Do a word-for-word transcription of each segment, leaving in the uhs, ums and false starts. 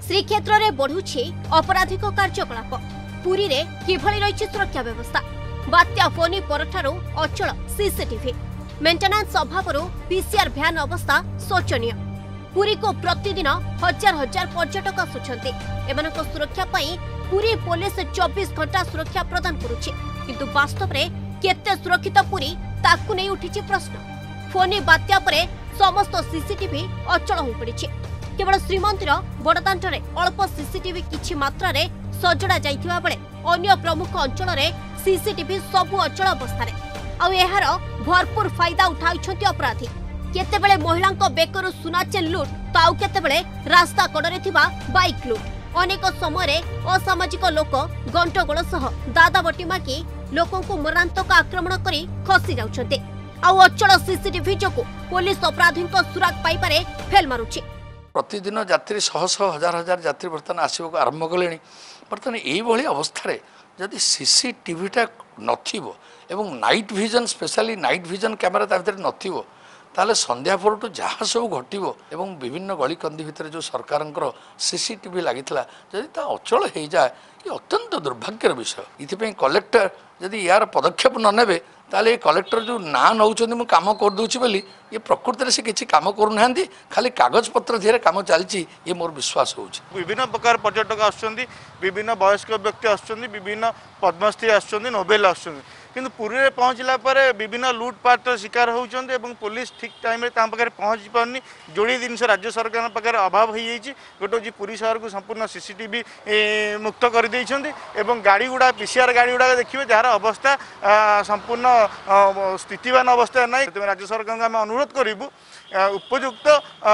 श्रीक्षेत्र में बढ़ुछि अपराधिक कार्यकलाप पुरी रे किभଳି रहिछि सुरक्षा व्यवस्था बात्या फोनी परठारु अचल सीसीटीवी मेंटेनेंस अभाव पीसीआर भ्यान अवस्था शोचनीय पुरी को प्रतिदिन हजार हजार पर्यटक आसुछन्ति एमानक सुरक्षा पई पुरी पुलिस चौबीस घंटा सुरक्षा प्रदान करुछि किंतु वास्तव रे केते सुरक्षित पुरी ताकु नै उठिछि प्रश्न फोनी बात्या परे समस्त सीसीटीवी अचल होई पड़िछि केवल श्रीमंदिर बड़दाण्डरे अल्प सीसीटीवी किछि मात्रा रे सजड़ा जाइथिबा बेले अन्य प्रमुख अंचल रे सीसीटीवी सबु अचल अवस्था आउ एहार भरपूर फायदा उठाइछन्ति अपराधी केतेबेले महिलांक बेकरु सुना चेन लुट तो आउ केतेबेले रास्ता कड़रे थिबा बाइक लुट अनेक समय असामाजिक लोक गंटगोल सह दादा बटी माकी लोकों को मरणांतक आक्रमण करी खसी जाउछन्ते आउ अचल सीसीटीवी जोकु पुलिस अपराधी सुराग पाइबारे फेल मारुछि प्रतिदिन यात्री शह शह हजार हजार यात्री बर्तमान आसवाक आरंभ कले बर्तमान यही अवस्था जदि सीसीटीवीटा नथिबो एवं night vision specially night vision camera ता भीतर नथिबो ताले संध्या परटू जहाँ सब घटो एवं विभिन्न गलिकंदी भितर जो सरकार सीसीटीवी लगी जदि ता अचल हो जाए ये अत्यंत दुर्भाग्यर विषय इथिपई कलेक्टर जदि यार पदक्षेप न नेबे ताले कलेक्टर जो ना नौ कम करदे बोली ये प्रकृति से किसी कम करूना खाली कागज पत्र धीरे कम चलती ये मोर विश्वास हो विभिन्न प्रकार पर्यटक आसुचंदी विभिन्न वयस्क व्यक्ति आसुचंदी विभिन्न पद्मश्री आसुचंदी नोबेल आसुचंदी किंतु पुरी रे पहुँचला पर विभिन्न लुटपाट शिकार होउचंदी एवं पुलिस ठीक टाइम रे ताम पाखे पहुँच पारनी जोड़ी जिनस राज्य सरकार पाखे अभाव हो जाइए गोटे जी पुरी शहर को संपूर्ण सीसीटीवी मुक्त कर देइछंदी एवं गाड़ी गुड़ा पीसीआर गाड़ी गुड़ा देखिए जार अवस्था संपूर्ण स्थितिवान अवस्था ना राज्य सरकार आम अनुरोध करूँ उपयुक्त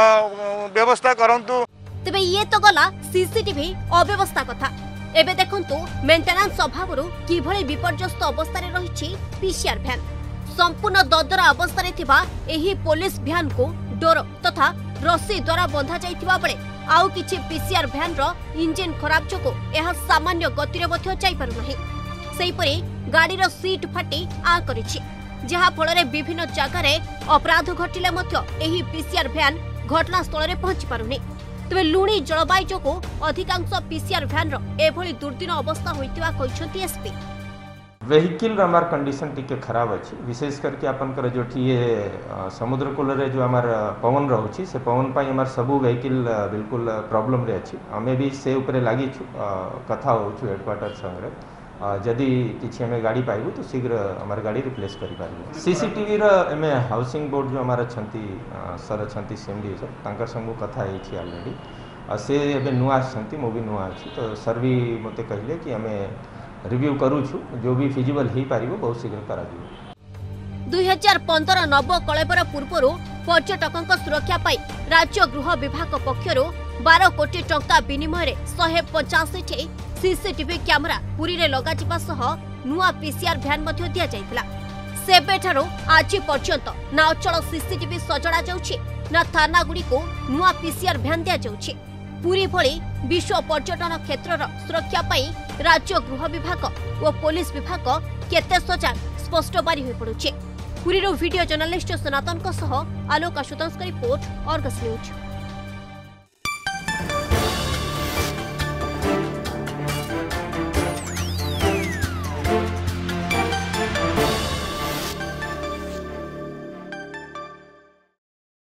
व्यवस्था करंतु तेबे ये तो गला सीसीटीवी अव्यवस्था कथा एबे देखंतु मेंटेनेंस अभाव किभଳି विपर्यस्त अवस्था रे रहिछि पीसीआर भ्यान संपूर्ण ददरा अवस्था रे थिबा एही पुलिस भ्यान को डोर तथा रस्सी द्वारा बंधा जाइथिबा बेले आउ किछि पीसीआर भ्यान रो इंजिन खराब जोको एहा सामान्य गति रे मध्य जाई पारु नाही सेही परी गाड़ी रो सीट फाटी आ करिछि जहा फल रे विभिन्न जगह रे अपराध घटिले मध्य एही पीसीआर भ्यान घटनास्थल रे पहुंची पारुनी तेज लुणी जलवायु जो अधिकांश पीसीआर भ्यान एभली दुर्दिन अवस्था होइतिबा कहिसंती एसपी वेहिकल हमार कंडीशन टिके खराब अच्छी विशेष करके आपनकर जो ये समुद्र कूल रे जो हमार पवन रोची से पवन पाई हमार सबू वेहिकल बिल्कुल प्रॉब्लम रे अच्छी हमें भी से ऊपर लगी कथा हो हेडक्वार्टर संगे जदि किसी हमें गाड़ी पाइबू तो शीघ्र हमार गाड़ी रिप्लेस करि पारिबो सीसीटीवी रो एमे हाउसिंग बोर्ड जो हमार छंती सर छंती सीएमडी सर तांकर संग कथा है छी ऑलरेडी आ से एबे नुआ छंती मो भी नुआ छी तो सर भी मते कहले कि हमें रिव्यू करू छु जो भी फिजिबल ही पारिबो बहुत शीघ्र करा दिबो दुई हजार पंद्रह नव कलेबर पूर्व पर्यटकों सुरक्षा पाई राज्य गृह विभाग पक्षर बारह कोटी टंका विनिमय एक सौ पचासी सीसीटीवी कैमेरा पुरी रे लगा जिबा सह नुआ पीसीआर भ्यान मध्य दिया जाइतिला सेबेठारो आज पर्यंत ना अचल सीसीटीवी सजड़ा जाउछि ना थाना गुडी को नुआ पीसीआर भ्यान दिया जाउछि पुरी भली विश्व पर्यटन क्षेत्रर सुरक्षा पाई राज्य गृह विभाग और पुलिस विभाग केते सजाग स्पष्ट बारी होई पडुछि पुरीरो वीडियो जर्नलिस्ट सनातन को सह आलोक आशुतोष का रिपोर्ट अर्गस न्यूज।